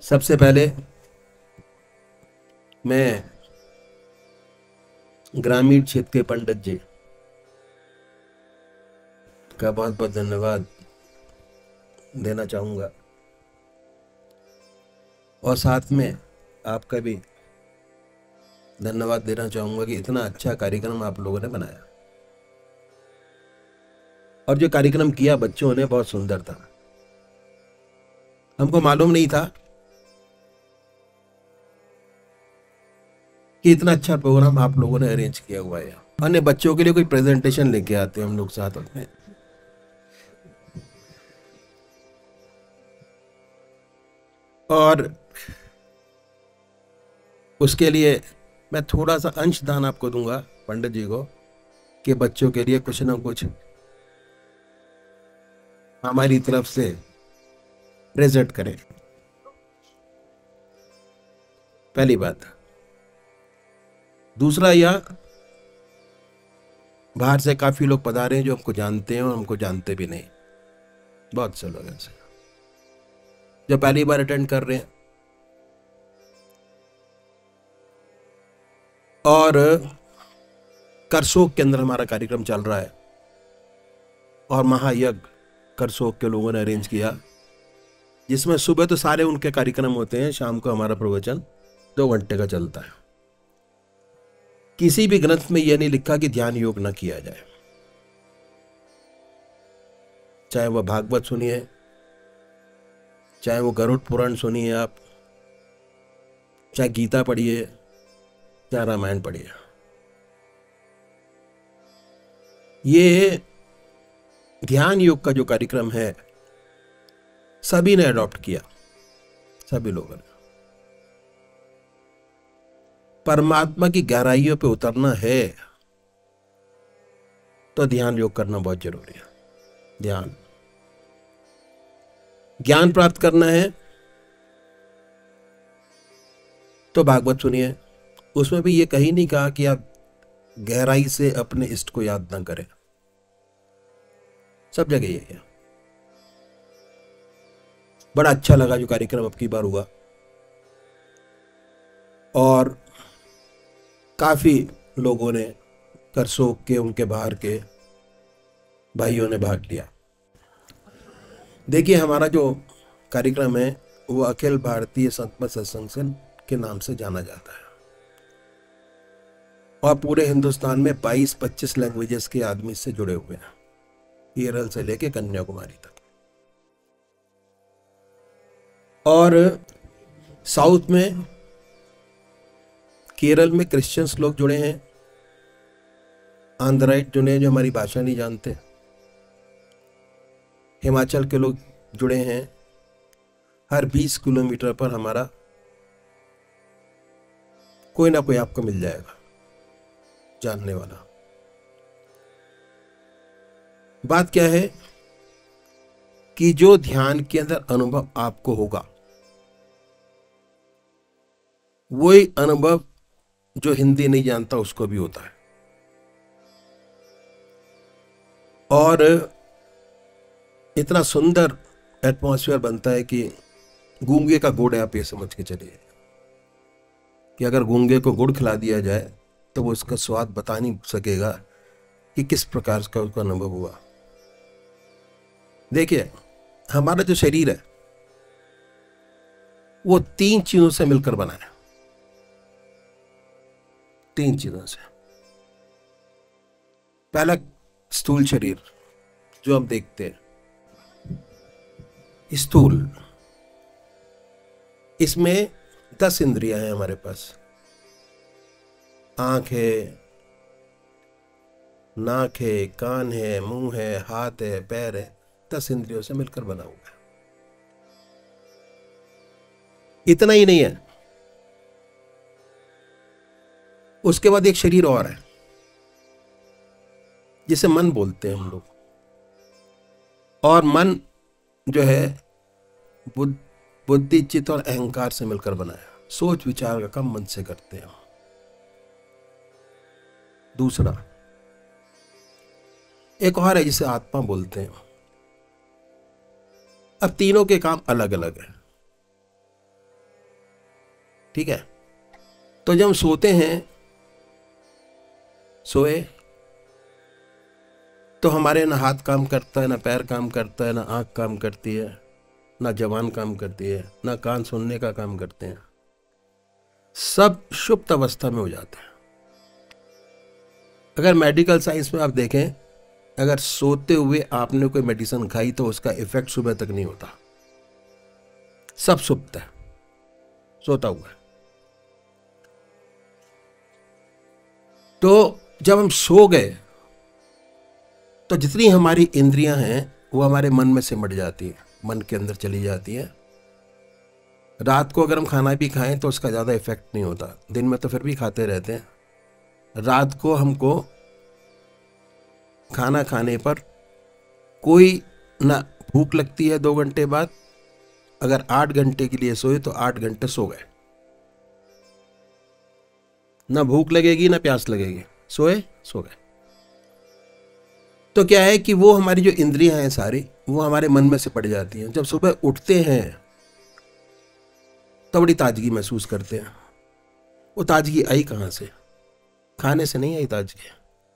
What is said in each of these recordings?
सबसे पहले मैं ग्रामीण क्षेत्र के पंडित जी का बहुत बहुत धन्यवाद देना चाहूँगा और साथ में आपका भी धन्यवाद देना चाहूँगा कि इतना अच्छा कार्यक्रम आप लोगों ने बनाया और जो कार्यक्रम किया बच्चों ने बहुत सुंदर था। हमको मालूम नहीं था कि इतना अच्छा प्रोग्राम आप लोगों ने अरेंज किया हुआ है। अन्य बच्चों के लिए कोई प्रेजेंटेशन लेके आते हैं हम लोग साथ में, और उसके लिए मैं थोड़ा सा अंशदान आपको दूंगा पंडित जी को कि बच्चों के लिए कुछ ना कुछ हमारी तरफ से प्रेजेंट करें। पहली बात। दूसरा, यह बाहर से काफी लोग पधारे हैं जो हमको जानते हैं और हमको जानते भी नहीं। बहुत से लोग ऐसे जो पहली बार अटेंड कर रहे हैं। और करसोग के अंदर हमारा कार्यक्रम चल रहा है और महायज्ञ करसोग के लोगों ने अरेंज किया, जिसमें सुबह तो सारे उनके कार्यक्रम होते हैं, शाम को हमारा प्रवचन 2 घंटे का चलता है। किसी भी ग्रंथ में यह नहीं लिखा कि ध्यान योग न किया जाए, चाहे वह भागवत सुनिए, चाहे वो गरुड़ पुराण सुनिए आप, चाहे गीता पढ़िए, चाहे रामायण पढ़िए। ये ध्यान योग का जो कार्यक्रम है सभी ने अडॉप्ट किया, सभी लोगों ने। परमात्मा की गहराइयों पे उतरना है तो ध्यान योग करना बहुत जरूरी है। ध्यान, ज्ञान प्राप्त करना है तो भागवत सुनिए। उसमें भी ये कहीं नहीं कहा कि आप गहराई से अपने इष्ट को याद ना करें, सब जगह यही है। बड़ा अच्छा लगा जो कार्यक्रम अब की बार हुआ और काफी लोगों ने, करसोग के, उनके बाहर के भाइयों ने भाग लिया। देखिए, हमारा जो कार्यक्रम है वो अखिल भारतीय संत सत्संग संघ के नाम से जाना जाता है और पूरे हिंदुस्तान में 22-25 लैंग्वेजेस के आदमी इससे जुड़े हुए हैं, केरल से लेके कन्याकुमारी तक। और साउथ में, केरल में क्रिश्चियंस लोग जुड़े हैं, आंध्राइट जुड़े हैं जो हमारी भाषा नहीं जानते, हिमाचल के लोग जुड़े हैं। हर 20 किलोमीटर पर हमारा कोई ना कोई आपको मिल जाएगा जानने वाला। बात क्या है कि जो ध्यान के अंदर अनुभव आपको होगा वही अनुभव जो हिंदी नहीं जानता उसको भी होता है। और इतना सुंदर एटमॉस्फेयर बनता है कि गूंगे का गुड़ है, आप ये समझ के चलिए कि अगर गूंगे को गुड़ खिला दिया जाए तो वो उसका स्वाद बता नहीं सकेगा कि किस प्रकार का उसका अनुभव हुआ। देखिए, हमारा जो शरीर है वो 3 चीजों से मिलकर बना है, 3 चीजों से। पहला, स्थूल शरीर जो हम देखते हैं, स्थूल, इसमें 10 इंद्रियां हैं हमारे पास। आंख है, नाक है, कान है, मुंह है, हाथ है, पैर है, 10 इंद्रियों से मिलकर बना हुआ है। इतना ही नहीं है, उसके बाद एक शरीर और है जिसे मन बोलते हैं हम लोग। और मन जो है बुद्धि, चित्त और अहंकार से मिलकर बना है। सोच विचार का काम मन से करते हैं। दूसरा, एक और है जिसे आत्मा बोलते हैं। अब तीनों के काम अलग अलग है। ठीक है। तो जब हम सोते हैं, सोए तो हमारे ना हाथ काम करता है, ना पैर काम करता है, ना आंख काम करती है, ना जबान काम करती है, ना कान सुनने का काम करते हैं, सब सुप्त अवस्था में हो जाते हैं। अगर मेडिकल साइंस में आप देखें, अगर सोते हुए आपने कोई मेडिसिन खाई तो उसका इफेक्ट सुबह तक नहीं होता, सब सुप्त है, सोता हुआ है। तो जब हम सो गए तो जितनी हमारी इंद्रियां हैं वो हमारे मन में सिमट जाती है, मन के अंदर चली जाती है। रात को अगर हम खाना भी खाएं तो उसका ज़्यादा इफेक्ट नहीं होता, दिन में तो फिर भी खाते रहते हैं। रात को हमको खाना खाने पर कोई ना भूख लगती है 2 घंटे बाद, अगर 8 घंटे के लिए सोए तो 8 घंटे सो गए, ना भूख लगेगी ना प्यास लगेगी, सोए सो गए। तो क्या है कि वो हमारी जो इंद्रियां हैं सारी वो हमारे मन में से पड़ जाती हैं। जब सुबह उठते हैं तो बड़ी ताजगी महसूस करते हैं। वो ताजगी आई कहाँ से? खाने से नहीं आई ताजगी।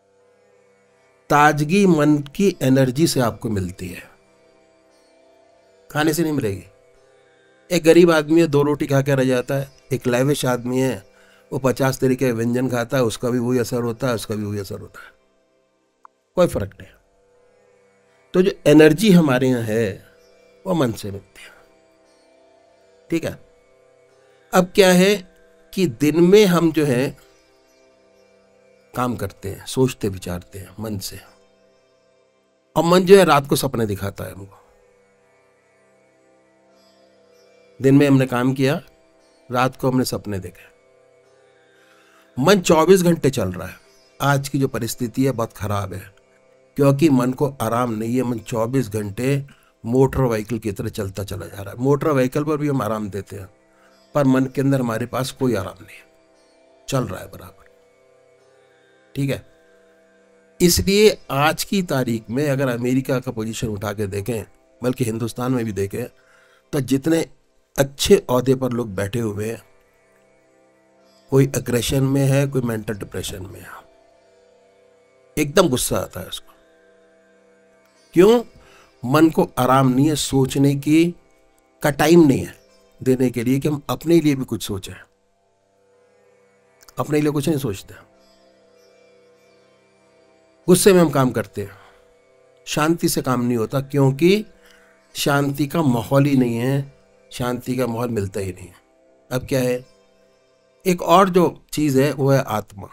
ताजगी मन की एनर्जी से आपको मिलती है, खाने से नहीं मिलेगी। एक गरीब आदमी है 2 रोटी खा के रह जाता है, एक लैविश आदमी है वो 50 तरीके के व्यंजन खाता है, उसका भी वही असर होता है, उसका भी वही असर होता है, कोई फर्क नहीं। तो जो एनर्जी हमारे यहाँ है वो मन से मिलती है, ठीक है। अब क्या है कि दिन में हम जो है काम करते हैं, सोचते विचारते हैं मन से, और मन जो है रात को सपने दिखाता है हमको। दिन में हमने काम किया, रात को हमने सपने देखे। मन 24 घंटे चल रहा है। आज की जो परिस्थिति है बहुत खराब है, क्योंकि मन को आराम नहीं है। मन 24 घंटे मोटर व्हीकल की तरह चलता चला जा रहा है। मोटर व्हीकल पर भी हम आराम देते हैं, पर मन के अंदर हमारे पास कोई आराम नहीं है, चल रहा है बराबर, ठीक है। इसलिए आज की तारीख में अगर अमेरिका का पोजीशन उठा के देखें, बल्कि हिंदुस्तान में भी देखें, तो जितने अच्छे ओहदे पर लोग बैठे हुए हैं, कोई अग्रेशन में है, कोई मेंटल डिप्रेशन में है। एकदम गुस्सा आता है उसको। क्यों? मन को आराम नहीं है, सोचने की का टाइम नहीं है देने के लिए कि हम अपने लिए भी कुछ सोचें। अपने लिए कुछ नहीं सोचते, गुस्से में हम काम करते हैं, शांति से काम नहीं होता, क्योंकि शांति का माहौल ही नहीं है, शांति का माहौल मिलता ही नहीं है। अब क्या है, एक और जो चीज है वो है आत्मा।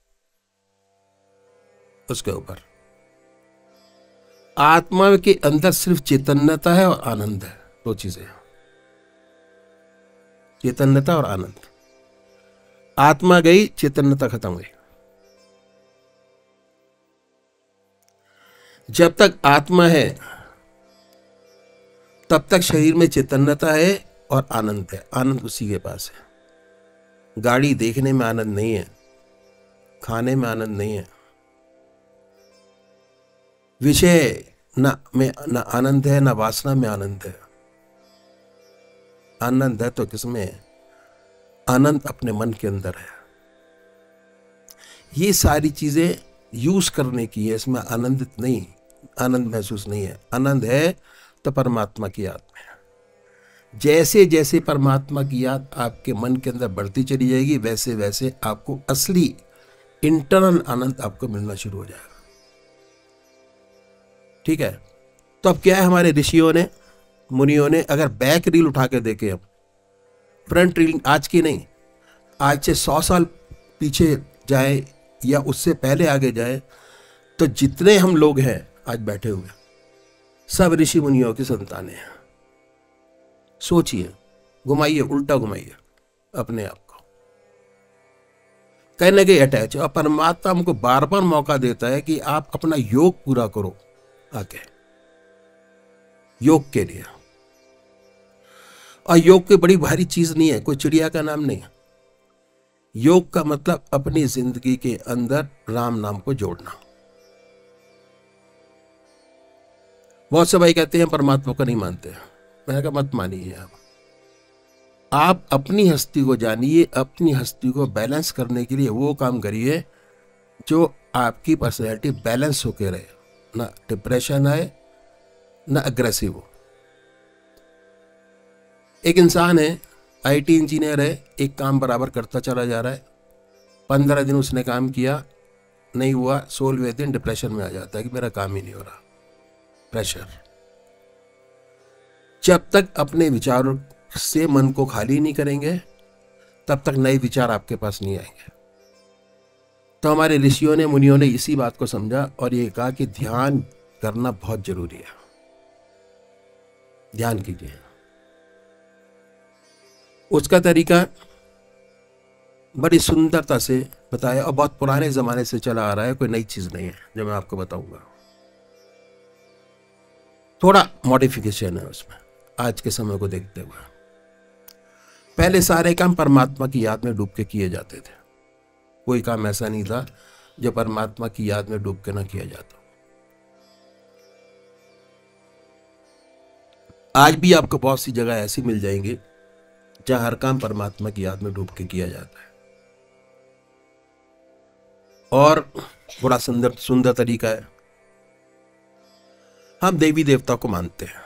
उसके ऊपर आत्मा के अंदर सिर्फ चैतन्यता है और आनंद है, 2 चीजें, चैतन्यता और आनंद। आत्मा गई, चैतन्यता खत्म हुई। जब तक आत्मा है तब तक शरीर में चैतन्यता है और आनंद है। आनंद उसी के पास है। गाड़ी देखने में आनंद नहीं है, खाने में आनंद नहीं है, विषय न आनंद है, न वासना में आनंद है। आनंद है तो किसमें है? आनंद अपने मन के अंदर है। ये सारी चीजें यूज करने की है, इसमें आनंदित नहीं, आनंद महसूस नहीं है। आनंद है तो परमात्मा की याद में है। जैसे जैसे परमात्मा की याद आपके मन के अंदर बढ़ती चली जाएगी, वैसे वैसे आपको असली इंटरनल आनंद आपको मिलना शुरू हो जाएगा, ठीक है। तो अब क्या है, हमारे ऋषियों ने, मुनियों ने, अगर बैक रील उठा के देखे, हम फ्रंट रील आज की नहीं, आज से 100 साल पीछे जाए या उससे पहले आगे जाए, तो जितने हम लोग हैं आज बैठे हुए, सब ऋषि मुनियों की संतानें हैं। सोचिए, घुमाइए, उल्टा घुमाइए अपने आप को, कहीं ना कहीं अटैच है। और परमात्मा हमको बार बार मौका देता है कि आप अपना योग पूरा करो आके, योग के लिए। और योग कोई बड़ी भारी चीज नहीं है, कोई चिड़िया का नाम नहीं है। योग का मतलब अपनी जिंदगी के अंदर राम नाम को जोड़ना। बहुत से भाई कहते हैं परमात्मा को नहीं मानते, मैंने कहा मत मानिए आप। आप अपनी हस्ती को जानिए, अपनी हस्ती को बैलेंस करने के लिए वो काम करिए जो आपकी पर्सनैलिटी बैलेंस होके रहे, ना डिप्रेशन आए ना अग्रेसिव हो। एक इंसान है, आईटी इंजीनियर है, एक काम बराबर करता चला जा रहा है, 15 दिन उसने काम किया, नहीं हुआ, 16वें दिन डिप्रेशन में आ जाता है कि मेरा काम ही नहीं हो रहा। प्रेशर। जब तक अपने विचारों से मन को खाली नहीं करेंगे तब तक नए विचार आपके पास नहीं आएंगे। तो हमारे ऋषियों ने, मुनियों ने इसी बात को समझा और ये कहा कि ध्यान करना बहुत जरूरी है। ध्यान कीजिए। उसका तरीका बड़ी सुंदरता से बताया और बहुत पुराने जमाने से चला आ रहा है, कोई नई चीज नहीं है जो मैं आपको बताऊंगा। थोड़ा मॉडिफिकेशन है उसमें आज के समय को देखते हुए। पहले सारे काम परमात्मा की याद में डूब के किए जाते थे। कोई काम ऐसा नहीं था जो परमात्मा की याद में डूब के ना किया जाता। आज भी आपको बहुत सी जगह ऐसी मिल जाएंगी जहां हर काम परमात्मा की याद में डूब के किया जाता है। और बड़ा सुंदर सुंदर तरीका है। हम देवी देवता को मानते हैं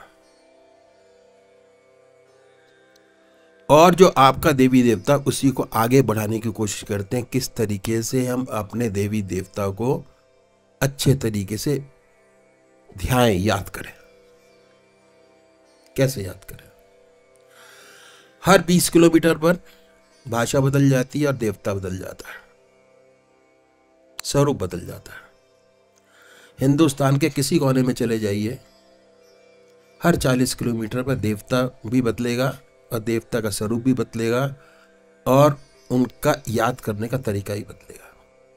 और जो आपका देवी देवता, उसी को आगे बढ़ाने की कोशिश करते हैं। किस तरीके से हम अपने देवी देवता को अच्छे तरीके से ध्यान याद करें, कैसे याद करें। हर 20 किलोमीटर पर भाषा बदल जाती है और देवता बदल जाता है, स्वरूप बदल जाता है। हिंदुस्तान के किसी कोने में चले जाइए, हर 40 किलोमीटर पर देवता भी बदलेगा और देवता का स्वरूप भी बदलेगा और उनका याद करने का तरीका ही बदलेगा।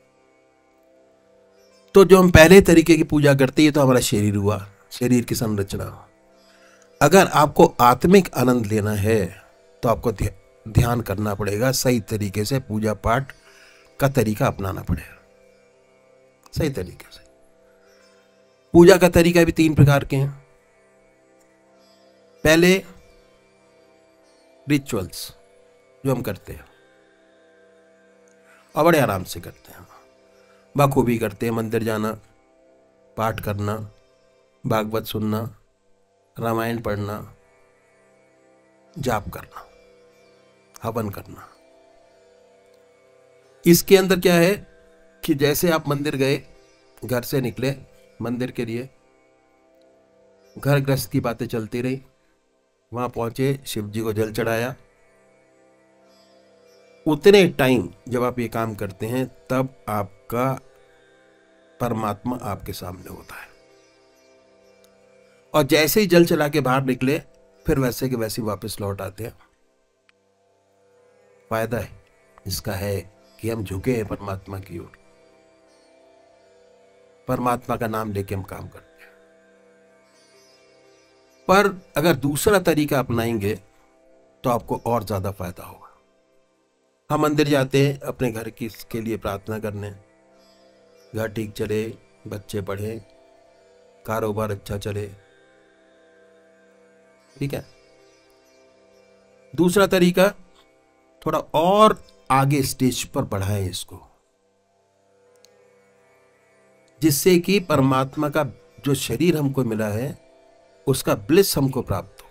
तो जो हम पहले तरीके की पूजा करते हैं, तो हमारा शरीर हुआ, शरीर की संरचना। अगर आपको आत्मिक आनंद लेना है तो आपको ध्यान करना पड़ेगा, सही तरीके से पूजा पाठ का तरीका अपनाना पड़ेगा। सही तरीके से पूजा का तरीका भी 3 प्रकार के हैं। पहले रिचुअल्स जो हम करते हैं और बड़े आराम से करते हैं, बखूबी करते हैं। मंदिर जाना, पाठ करना, भागवत सुनना, रामायण पढ़ना, जाप करना, हवन करना। इसके अंदर क्या है कि जैसे आप मंदिर गए, घर से निकले मंदिर के लिए, घर गृहस्थ की बातें चलती रही, वहां पहुंचे, शिव जी को जल चढ़ाया। उतने टाइम जब आप ये काम करते हैं तब आपका परमात्मा आपके सामने होता है। और जैसे ही जल चला के बाहर निकले, फिर वैसे के वैसे वापस लौट आते हैं। फायदा है इसका है कि हम झुके हैं परमात्मा की ओर, परमात्मा का नाम लेके हम काम करते हैं। पर अगर दूसरा तरीका अपनाएंगे तो आपको और ज्यादा फायदा होगा। हम मंदिर जाते हैं अपने घर की के लिए प्रार्थना करने, घर ठीक चले, बच्चे पढ़े, कारोबार अच्छा चले, ठीक है। दूसरा तरीका थोड़ा और आगे स्टेज पर बढ़ाएं इसको, जिससे कि परमात्मा का जो शरीर हमको मिला है उसका ब्लिस हमको प्राप्त हो,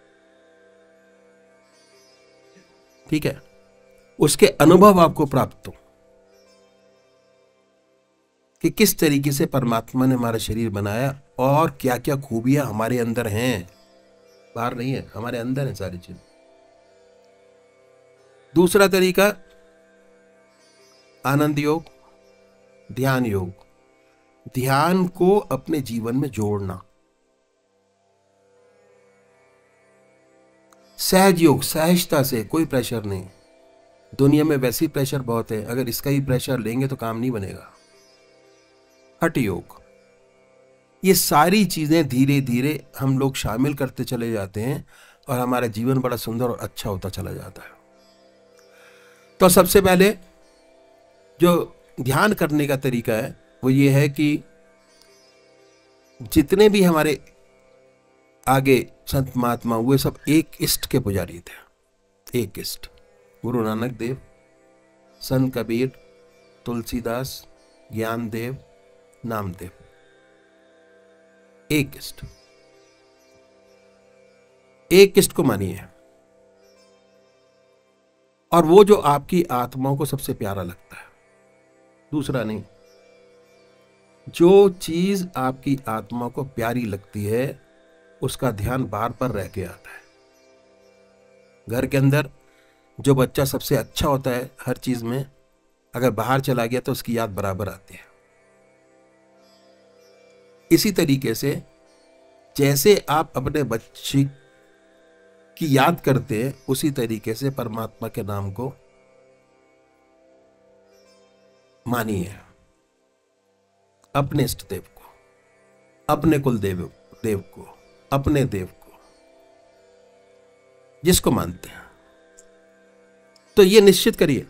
ठीक है, उसके अनुभव आपको प्राप्त हो कि किस तरीके से परमात्मा ने हमारा शरीर बनाया और क्या क्या खूबियां हमारे अंदर हैं। बाहर नहीं है, हमारे अंदर है सारी चीज। दूसरा तरीका आनंद योग, ध्यान योग। ध्यान को अपने जीवन में जोड़ना। सहज योग, सहजता से, कोई प्रेशर नहीं। दुनिया में वैसे ही प्रेशर बहुत है, अगर इसका ही प्रेशर लेंगे तो काम नहीं बनेगा। हठ योग, ये सारी चीजें धीरे धीरे हम लोग शामिल करते चले जाते हैं और हमारा जीवन बड़ा सुंदर और अच्छा होता चला जाता है। तो सबसे पहले जो ध्यान करने का तरीका है वो ये है कि जितने भी हमारे आगे संत महात्मा हुए सब एक इष्ट के पुजारी थे, एक इष्ट, गुरु नानक देव, संत कबीर, तुलसीदास, ज्ञानदेव, नामदेव। एक इष्ट, एक इष्ट को मानिए, और वो जो आपकी आत्माओं को सबसे प्यारा लगता है, दूसरा नहीं। जो चीज आपकी आत्मा को प्यारी लगती है उसका ध्यान बार बार रह के आता है। घर के अंदर जो बच्चा सबसे अच्छा होता है हर चीज में, अगर बाहर चला गया तो उसकी याद बराबर आती है। इसी तरीके से जैसे आप अपने बच्चे की याद करते हैं, उसी तरीके से परमात्मा के नाम को मानिए। अपने इष्ट देव को, अपने कुल देव को, अपने देव को, जिसको मानते हैं, तो ये निश्चित करिए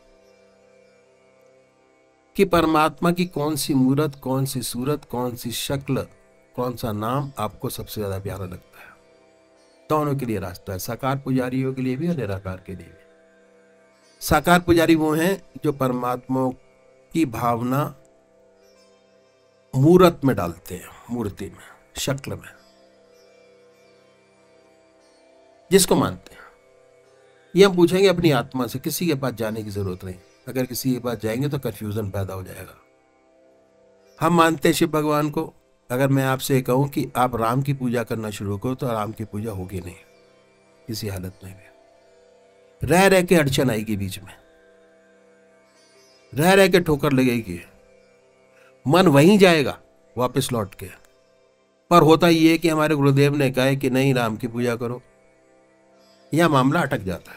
कि परमात्मा की कौन सी मूर्त, कौन सी सूरत, कौन सी शक्ल, कौन सा नाम आपको सबसे ज्यादा प्यारा लगता है। दोनों के लिए रास्ता है, साकार पुजारियों के लिए भी और निराकार के लिए भी। साकार पुजारी वो हैं जो परमात्मा की भावना मूर्त में डालते हैं, मूर्ति में, शक्ल में, जिसको मानते हैं। ये हम पूछेंगे अपनी आत्मा से, किसी के पास जाने की जरूरत नहीं। अगर किसी के पास जाएंगे तो कंफ्यूजन पैदा हो जाएगा। हम मानते हैं शिव भगवान को। अगर मैं आपसे कहूं कि आप राम की पूजा करना शुरू करो तो राम की पूजा होगी नहीं किसी हालत में भी। रह रह के अड़चन आएगी, बीच में रह रह के ठोकर लगेगी, मन वहीं जाएगा वापस लौट के। पर होता ये है कि हमारे गुरुदेव ने कहा है कि नहीं, राम की पूजा करो, यह मामला अटक जाता है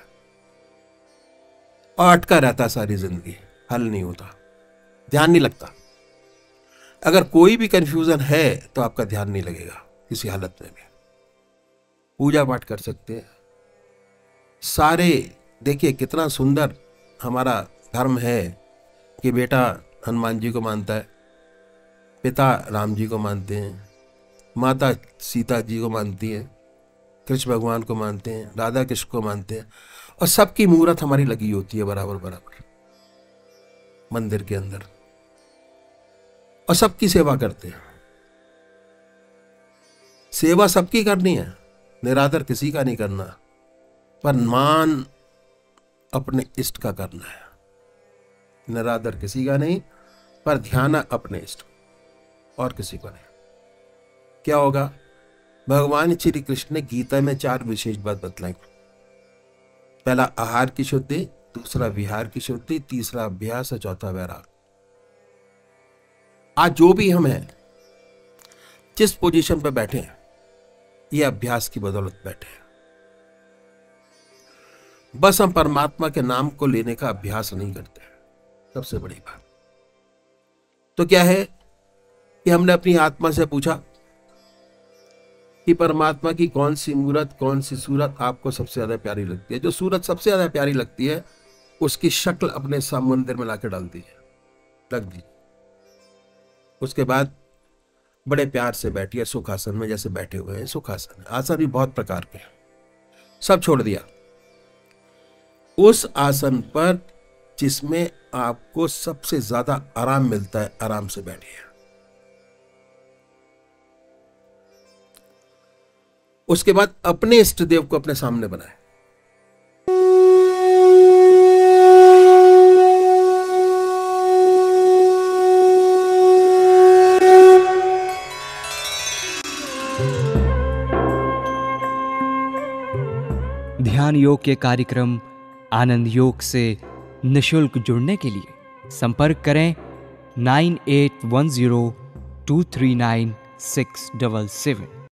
और अटका रहता सारी जिंदगी, हल नहीं होता, ध्यान नहीं लगता। अगर कोई भी कंफ्यूजन है तो आपका ध्यान नहीं लगेगा किसी हालत में भी। पूजा पाठ कर सकते हैं सारे। देखिए कितना सुंदर हमारा धर्म है कि बेटा हनुमान जी को मानता है, पिता राम जी को मानते हैं, माता सीता जी को मानती है, कृष्ण भगवान को मानते हैं, राधा कृष्ण को मानते हैं, और सबकी मूर्त हमारी लगी होती है बराबर बराबर मंदिर के अंदर, और सबकी सेवा करते हैं। सेवा सबकी करनी है, निरादर किसी का नहीं करना, पर मान अपने इष्ट का करना है। निरादर किसी का नहीं, पर ध्यान अपने इष्ट और किसी को नहीं। क्या होगा? भगवान श्री कृष्ण ने गीता में 4 विशेष बात बतलाई। पहला आहार की शुद्धि, दूसरा विहार की शुद्धि, तीसरा अभ्यास और चौथा वैराग। आज जो भी हम हैं, जिस पोजीशन पर बैठे हैं, ये अभ्यास की बदौलत बैठे हैं। बस हम परमात्मा के नाम को लेने का अभ्यास नहीं करते, सबसे बड़ी बात तो क्या है कि हमने अपनी आत्मा से पूछा कि परमात्मा की कौन सी मूर्त, कौन सी सूरत आपको सबसे ज्यादा प्यारी लगती है। जो सूरत सबसे ज्यादा प्यारी लगती है उसकी शक्ल अपने मंदिर में लाकर डाल दीजिए, रख दीजिए। उसके बाद बड़े प्यार से बैठिए सुखासन में, जैसे बैठे हुए हैं सुखासन। आसन भी बहुत प्रकार के हैं, सब छोड़ दिया। उस आसन पर जिसमें आपको सबसे ज्यादा आराम मिलता है, आराम से बैठिए। उसके बाद अपने इष्ट देव को अपने सामने बनाए। ध्यान योग के कार्यक्रम आनंद योग से निशुल्क जुड़ने के लिए संपर्क करें 9810239677।